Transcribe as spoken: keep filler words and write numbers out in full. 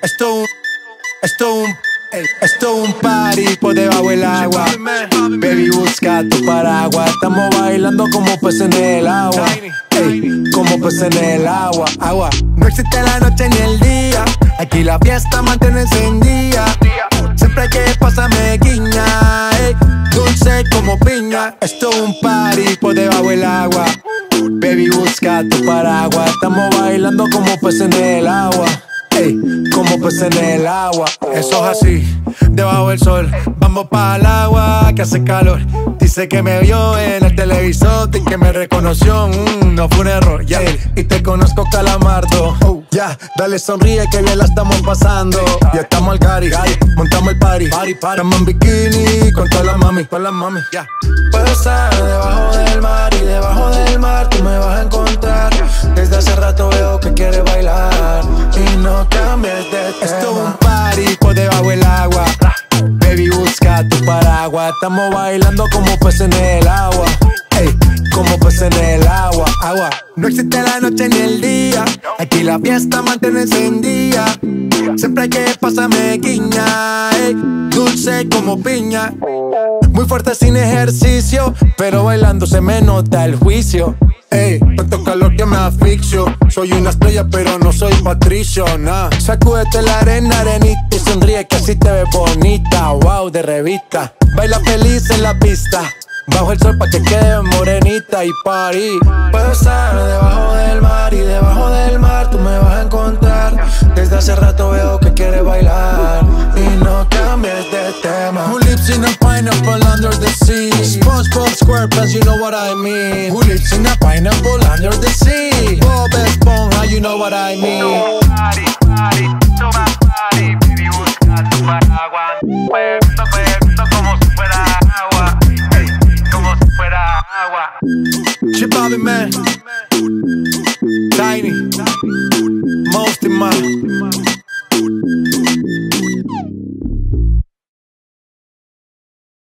Esto un, esto un, ey, esto un party por debajo del agua. Baby, busca tu paraguas. Estamos bailando como peces en el agua. Ey, como peces en el agua, agua. No existe la noche ni el día. Aquí la fiesta mantiene encendida. Siempre hay que pasarme guiña, ey, dulce como piña. Esto es un party por debajo del agua. Baby, busca tu paraguas. Estamos bailando como peces en el agua. Ey, como peces en el agua. Eso es así, debajo del sol. Vamos para el agua que hace calor. Dice que me vio en el televisor y que me reconoció, mm, no fue un error, yeah. Y te conozco, Calamardo, oh, ya, yeah. Dale sonríe que bien la estamos pasando. Ya estamos al cari, montamos el party, party, party. Estamos en bikini con todas las mami, con las mami, ya yeah. Puedo estar debajo del mar y debajo del mar tú me vas a encontrar. Desde hace rato veo que quieres bailar y no cambies de tema. Esto es un party por debajo del agua. Baby, busca tu paraguas. Estamos bailando como peces en el agua. Ey, como peces en el agua, agua. No existe la noche ni el día. Aquí la fiesta mantiene encendida. Siempre hay que pasarme guiña, ey, dulce como piña. Muy fuerte sin ejercicio, pero bailando se me nota el juicio. Ey, tanto calor que me asfixio. Soy una estrella pero no soy Patricio, nah. Sacúdete la arena, arenita y sonríe que así te ves bonita. Wow, de revista. Baila feliz en la pista. Bajo el sol pa' que quede morenita y party. Puedo estar debajo del mar y debajo del mar tú me vas a encontrar. Desde hace rato veo que quieres bailar y no cambies de tema. Who lives in a pineapple under the sea? SpongeBob SquarePants, you know what I mean. Who lives in a pineapple under the sea? Bob Esponja, you know what I mean. Party, party, toma party, baby, busca tu paraguas. Bebiendo, bebiendo como si fuera agua, hey, como si fuera agua. Chip Bobby, man. Tiny, Most in my